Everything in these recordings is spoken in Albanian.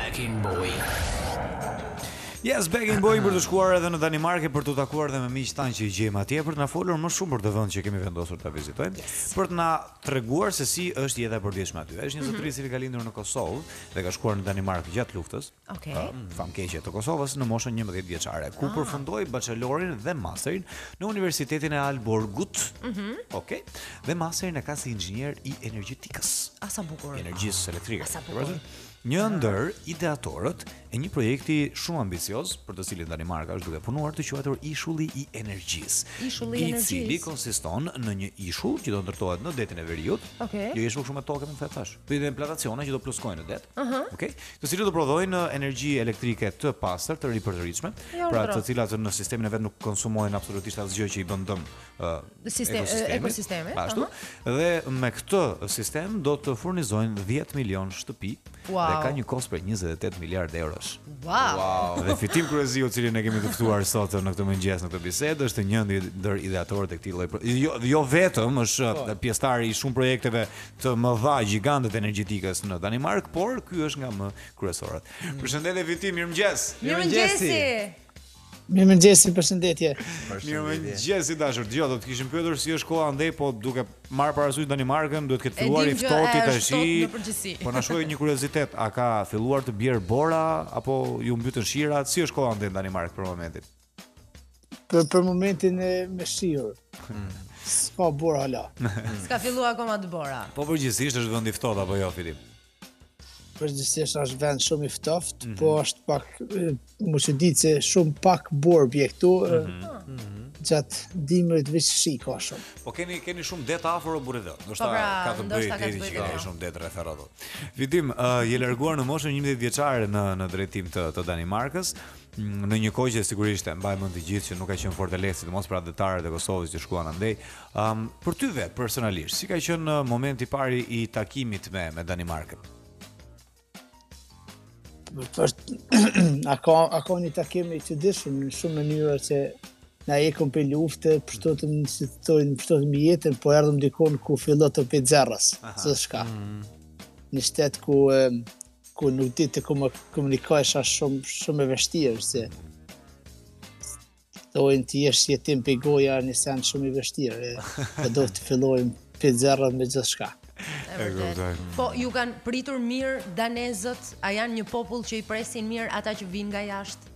Bagging Boy. Yes, Bagging Boy për të shkuar edhe në Danimarkë për të takuar dhe me miq tanë që i gjejmë atje për të na folur më shumë për të vend që kemi vendosur ta vizitojmë, për të na treguar se si është jeta e përditshme aty. Është një zotëri që ka lindur në Kosovë dhe ka shkuar në Danimarkë gjatë luftës. Okej. Famkeqe të Kosovës në moshën 11 vjeçare, ku përfundoi bachelorin dhe masterin në Universitetin e Aalborgut. Okej. Dhe masterin e ka si inxhinier i energjetikës. Sa bukur. Energjisë elektrike. Sa bukur. Një ndër ideatorët e një projekti shumë ambicioz për të cilin Danimarka është duke punuar të quajtur Ishulli i Energjisë. Ishulli i I cili Energjisë. konsiston në një ishull që do ndërtohet në detin e Veriut. Okej. Jo ishull shumë me tokë më thash. Po dhe implantacione që do pluskojnë në det. Okej. Të cilët do prodhojnë energji elektrike të pastër, të ripërtëritshme, pra të cilat në sistemin e vet nuk konsumojnë absolutisht asgjë që i bën dëm ekosistemit. Ashtu. Dhe me këtë sistem do të furnizojnë 10 milion shtëpi. Dhe ka një kost për 28 miliardë eurosh. Wow. Dhe Fitim Kurreziu, i cilin ne kemi të ftuar sot në këtë mëngjes në këtë bisedë, është një ndër ideatorët e këtij lloji. Jo vetëm është pjesëtar i shumë projekteve të mëdha gjigante të energjetikës në Danimark, por ky është nga më kryesorët. Përshëndetje Fitim, mirëmëngjes. Mirëmëngjesi. Mirëmëngjesi, përshëndetje. Mirëmëngjes i dashur. Dgjoj, do të kishim pyetur si është koha andej, po duke marr parasysh Danimarkën, duhet të ketë filluar i ftohtë tash. Po na shojë një kuriozitet, a ka filluar të bjerë bora apo ju mbytën shirat? Si është koha andej në Danimark për momentin? Për momentin me shiur. S'ka bora hala. S'ka filluar akoma të bora. Po përgjithsisht është vend i ftohtë apo jo, Fitim? Përgjithsisht është vend shumë i ftoftë, po është pak më që ditë se shumë pak borë bje këtu, gjatë dimrit veç shi ka shumë. Po keni shumë det afër o burrë. Ndoshta ka të bëjë deri që keni shumë det rreth rrotut. Fitim, je larguar në moshën 11 vjeçare në drejtim të Danimarkës. Në një kohë që sigurisht e mbaj mend të gjithë që nuk ka qenë fort e lehtë, sidomos për anëtarët e Kosovës që shkuan andej. Për ty vetë personalisht, si ka qenë momenti i parë i takimit me Danimarkën? Ka një takim i çuditshëm në shumë mënyra që na ekëm për luftë, përshtatëm jetën, po erdhëm dikon ku filloi të pizerras, s'ka. Në shtet ku nuk di të komunikohesh shumë e vështirë se dojnë të jesh jetim për goja një sen shumë i vështirë, e do të fillojmë pizerrat me gjithë shka. Po, ju kanë pritur mirë danezët, a janë një popull që i presin mirë ata që vinë nga jashtë?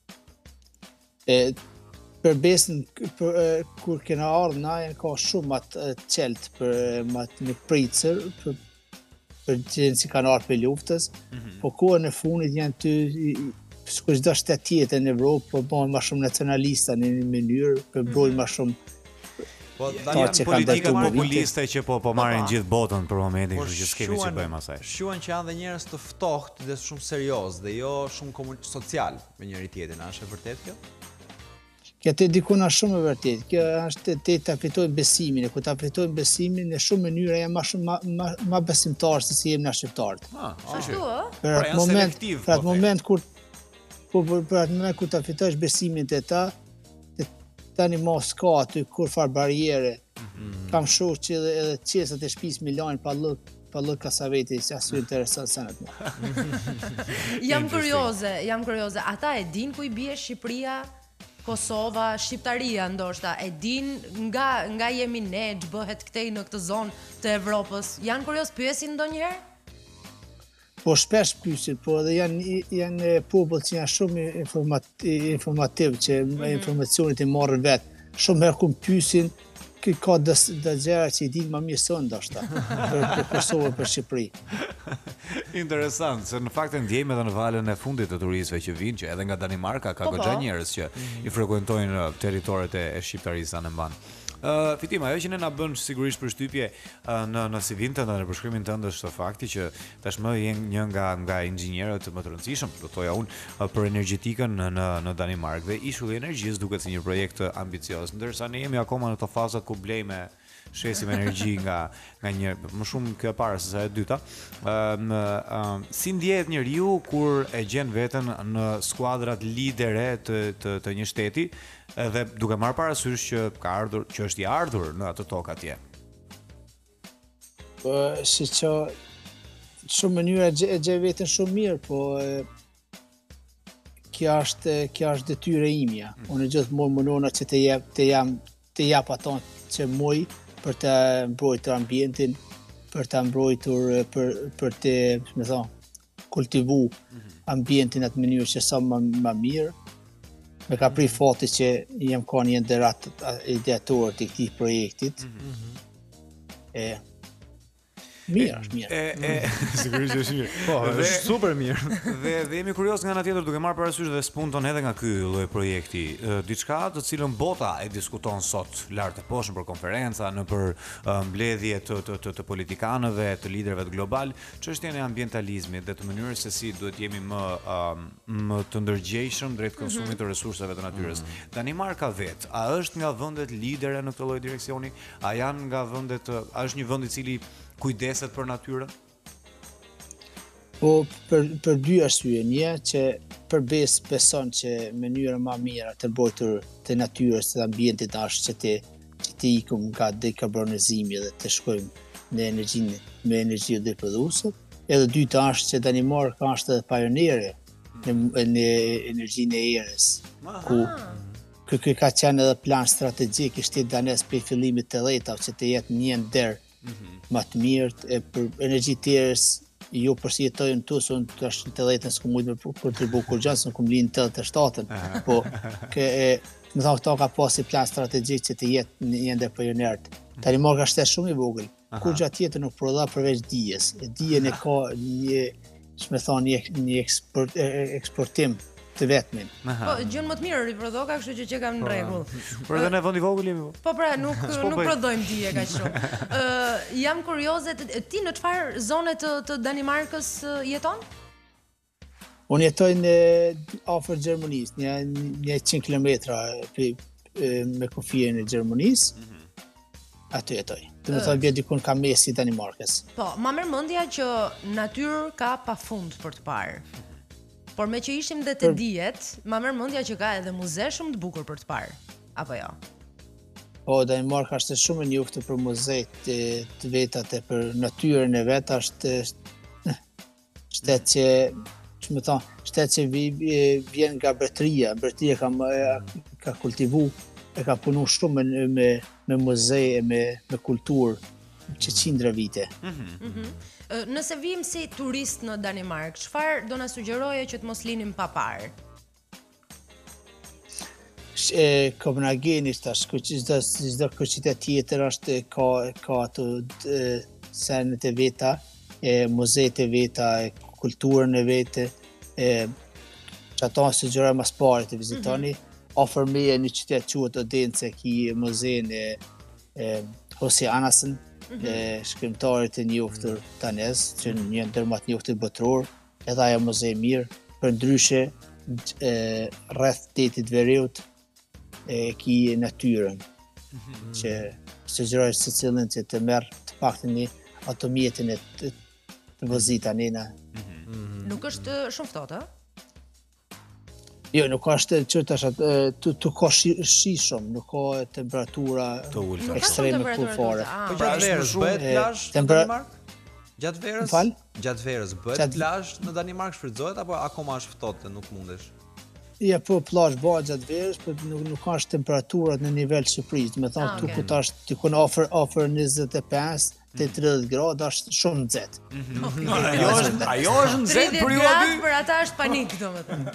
Për besën, kur kena ardhë na, ka shumë atë qeltë për një pritësër, për gjenë si kanë ardhë për luftës, po kohën e funit janë të, s'ku çdo shtet tjetër në Evropë, po bëhen më shumë nacionalista në një mënyrë, për brojnë më shumë. Po janë politika populiste që po marrin gjithë botën për momentin, kështu që s'kemi që bëjmë asaj. Shuan që janë dhe njerëz të ftohtë dhe shumë serioz dhe jo shumë social me njëri tjetrin, a është e vërtet kjo? Kjo te dikuna shumë e vërtet. Kjo është te ta fitojmë besimin, ku ta fitojmë besimin në shumë mënyra janë më besimtarë se si jemi na shqiptarët. Ashtu ë? Për atë moment kur ta fitosh besimin te ta, tani mos ka aty kur far barriere. Kam shoh që edhe qesat e shtëpisë mi lajnë pa lloj kasaveti, që asu interesant sanat më. Jam kurioze. Ata e din ku i bie Shqipëria, Kosova, Shqiptaria ndoshta, e din nga jemi ne, ç'bëhet këtej në këtë zonë të Evropës. Janë kurioz, pyesin ndonjëherë? Po shpesh pyesin, po edhe janë popull që janë shumë informativ, që informacionet i marrin vetë. Shumë herë kur pyesin, ka gjëra që i din më mirë se unë ndoshta për Kosovë, për Shqipëri. Interesant, se në fakt e ndjejmë edhe në valën e fundit të turistëve që vinë, që edhe nga Danimarka ka goxha njerëz që i frekuentojnë territoret e shqiptarisë në mban. Fitim, ajo që ne na bën sigurisht përshtypje në CV-n tënd, në përshkrimin tënd është fakti që tashmë je një nga inxhinierët më të rëndësishëm, do thoja unë, për energjetikën në Danimark, dhe Ishulli i Energjisë duket si një projekt ambicioz, ndërsa ne jemi akoma në to fazat ku blejme shesim energji nga një, më shumë kjo e para se sa e dyta. Si ndjehet njeriu kur e gjen veten në skuadrat lidere të një shteti, edhe duke marrë parasysh që është i ardhur në atë tokë atje? Po, si që shumë mënyra e gjej veten shumë mirë, po kjo është detyra imja. Unë gjithmonë munona që të jap ato që muj për të mbrojtur ambientin, për të mbrojtur për të, më thonë, kultivu ambientin atë mënyrë që sa më mirë. Me ka pri fati që jem ka një ndërat ideator të këtij projektit. Mirë, është mirë. Sigurisht është mirë. Po, është super mirë. Dhe jemi kurioz nga ana tjetër duke marrë parasysh dhe spunton edhe nga ky lloj projekti, diçka të cilën bota e diskuton sot lart e poshtë për konferenca, në për mbledhje të politikanëve, të liderëve global, çështjen e ambientalizmit dhe të mënyrës se si duhet jemi më të ndërgjegjshëm drejt konsumit të resurseve të natyrës. Danimarka vet, a është nga vendet lidere në këtë lloj direksioni? A janë nga vendet, a është një vend i cili kujdeset për natyrën? Po për dy arsye. Një që përbes beson që mënyra më e mirë të mbrojtur të natyrës të ambientit është që të ikum nga dekarbonizimi dhe të shkojmë në energji udhëprodhuese. Edhe dyta është që Danimarka është edhe pionere në energjinë e erës, ku ky ka qenë edhe plan strategjik i shtetit danes për fillimit të dhjetave që të jetë një nder më të mirë për energji të erës, jo përsi jetojnë tu, se unë të është të dhjetën s'ku mujtë me kontribu kur gjënë, se në kumë linë të 87-ën, po më thonë këto ka pasi plan strategjik që të jetë një ndër pionerët. Danimarka është shumë i vogël, kur gjatë tjetër nuk prodha përveç dijes. Dijen e ka një eksportim të vetmin. Po, gjën më të mirë riprodhoka, kështu që kam në rregull. Por edhe në vend i vogël jemi. Po pra, nuk prodhojmë dije kaq shumë. Jam kurioze, ti në çfarë zone të Danimarkës jeton? Unë jetoj në afër Gjermanisë, një 100 kilometra me kufijën e Gjermanisë. Aty jetoj. Do të thonë bie dikun ka mesi i Danimarkës. Po, ma merr mendja që natyrë ka pafund për të parë. Por me që ishim dhe të dijet, ma merr mendja që ka edhe muze shumë të bukur për të parë, apo jo? Po, Danimarka është shumë e njohur për muzejt të vetat e për natyrën e vet, është shtet që, ç'më thon, shtet që vjen nga mbretëria. Mbretëria ka kultivu, e ka punu shumë me muze e me kulturë që qindra vite. Nëse vim si turist në Danimark, çfarë do na sugjeroje që të mos linim pa parë? Kopenhageni tash, çdo qytet tjetër është ka ato senet e veta, muzeet e veta, kulturën e vetë, që ato sugjeroj mas pari të vizitoni. Ofër me një qytet quhet Odense, ki muzein e H.C. Andersen, shkrimtarit e njohur danez, që një ndër më të njohur botror, edhe ajo muze mirë, përndryshe rreth detit Veriut ki natyrën, që sugjeroj secilin që të merr të paktën një automjetin e të vozita nena. Nuk është shumë ftohtë, ë? Jo, nuk është që të ka shi shumë, nuk ka temperatura ekstreme kur fare. Po gjatë verës bëhet plazh në Danimark? Gjatë verës? Gjatë verës bëhet plazh në Danimark, shfrytëzohet apo akoma është ftohtë dhe nuk mundesh? Ja, po plazh bëhet gjatë verës, por nuk ka temperaturat në nivel Shqipërisë. Do të thonë tu ku tash ti ku ofër 25 te 30 gradë është shumë nxehtë. Ajo është nxehtë për ju aty. Për ata është panik, domethënë.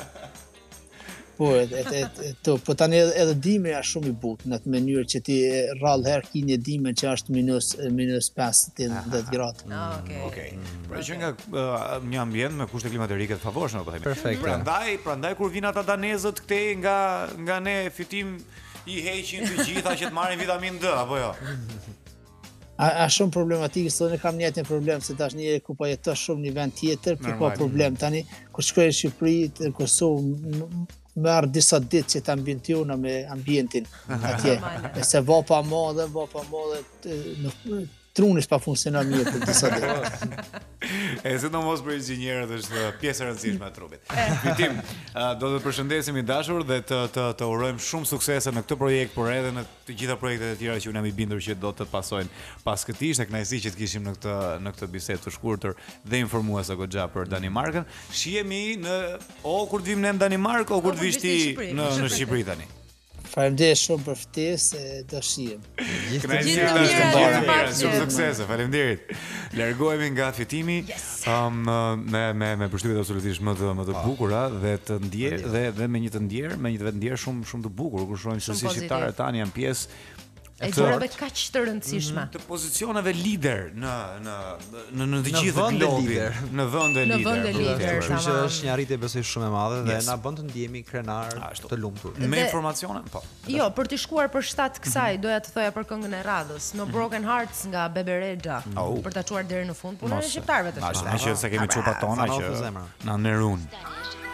Po tani edhe dimri është shumë i butë në atë mënyrë që ti rrallë herë ki një dimër që është minus 5-10 gradë. Okej. Pra që nga një ambient me kushte klimatike të favorshme, po themi. Perfekt. Prandaj kur vinë ata danezët këtej nga ne fitim i heqin të gjitha që të marrin vitamin D, apo jo? A shumë problematikë, sot ne kam një problem se tash njëri ku po jeton shumë në vend tjetër, po ka problem tani kur shkoj në Shqipëri, në Kosovë, merr disa ditë që të ambientiona me ambientin atje. Se vapa madhe truni s'pa funksionon mirë për disa ditë. Sidomos për inxhinierët është pjesë e rëndësishme e trupit. Fitim, do të përshëndesim i dashur dhe të urojmë shumë suksese në këtë projekt, por edhe në të gjitha projektet e tjera që unë jam i bindur që do të pasojnë pas këtij. Ishte kënaqësi që të kishim në këtë bisedë të shkurtër dhe informuese goxha për Danimarkën. Shihemi kur të vim ne në Danimarkë o kur të vish ti në Shqipëri tani. Faleminderit shumë për ftesë, do shihem. Shumë suksese, faleminderit. Largohemi nga fitimi me përshtypjet absolutisht më të bukura dhe të ndjer dhe me një vetë ndjer shumë të bukur, kur shohim se si shqiptarët tani janë pjesë e gjërave kaq të rëndësishme. Të pozicioneve lider në të gjithë globin, në vende lider. Që është një arritje besoj shumë e madhe dhe na bën të ndihemi krenar të lumtur. Me informacione, po. Jo, për të shkuar për shtat kësaj, doja të thoja për këngën e radhës, No Broken Hearts nga Bebe Rexha, për ta çuar deri në fund punën e shqiptarëve të shtat. Ashtu që se kemi çupa tona që na nerun.